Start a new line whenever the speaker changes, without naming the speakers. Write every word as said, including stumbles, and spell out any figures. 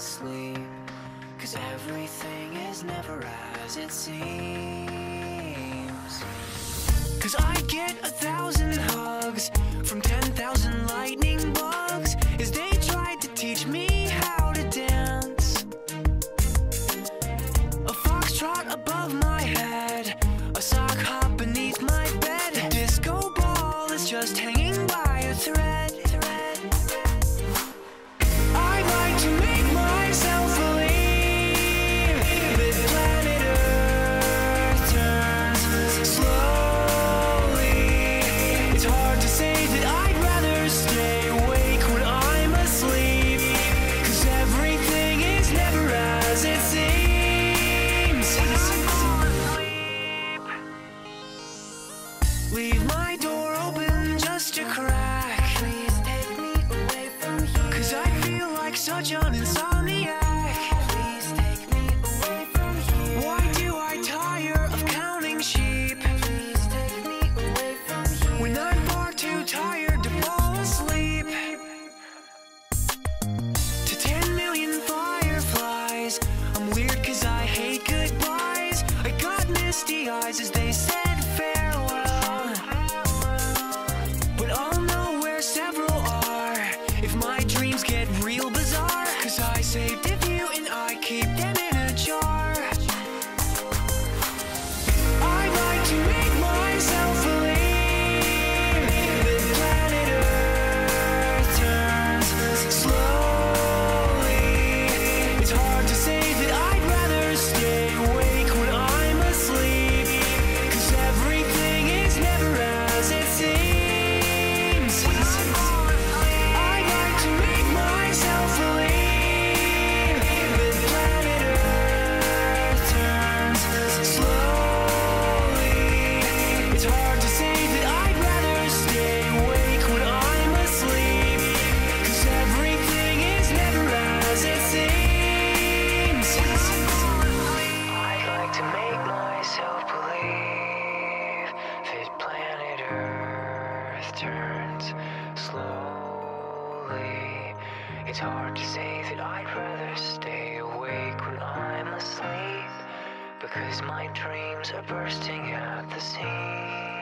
asleep. 'Cause everything is never as it seems. 'Cause I get a thousand hugs from ten thousand lightning bugs as they tried to teach me how to dance. A foxtrot above my head, a sock hop beneath my bed. A disco ball is just hanging by a thread. I like to make myself believe that planet Earth turns slowly. It's hard to say that I'd rather stay awake when I'm asleep, 'cause everything is never as it seems. Leave my door open just a crack. Please take me away from here, 'cause I feel like such an insomniac. Please take me away from here. Why do I tire of counting sheep? Please take me away from here, when I'm far too tired to fall asleep. To ten million fireflies, I'm weird 'cause I hate goodbyes. I got misty eyes as they said farewell, but I'll know where several are if my dreams get real bizarre. 'Cause I saved a few and I keep them in a jar. I like to make myself believe that planet Earth turns slowly. It's hard to say that I'd rather stay awake when I'm asleep, 'cause everything is never as it seems. I like to make myself believe that planet Earth turns slowly. It's hard to say that I'd rather stay awake when I'm asleep, 'cause everything is never as it seems. I'd like to make myself believe that planet Earth turns slowly. It's hard to say that I'd rather stay awake when I'm asleep, because my dreams are bursting at the seams.